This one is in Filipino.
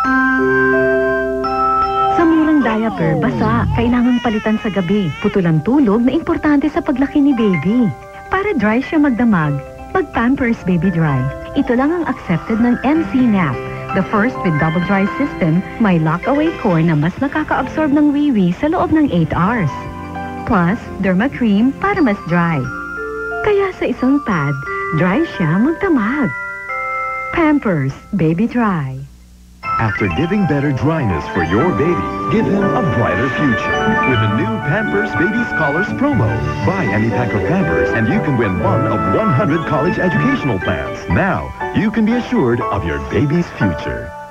Sa murang diaper, basa, kailangang palitan sa gabi. Putulang tulog na importante sa paglaki ni baby. Para dry siya magdamag, mag-Pampers Baby Dry. Ito lang ang accepted ng NC Nap. The first with double dry system, may lock-away core na mas nakaka-absorb ng wee-wee sa loob ng 8 hours. Plus, derma cream para mas dry. Kaya sa isang pad, dry siya magdamag. Pampers Baby Dry. After giving better dryness for your baby, give him a brighter future with the new Pampers Baby Scholars promo. Buy any pack of Pampers and you can win one of 100 college educational plans. Now, you can be assured of your baby's future.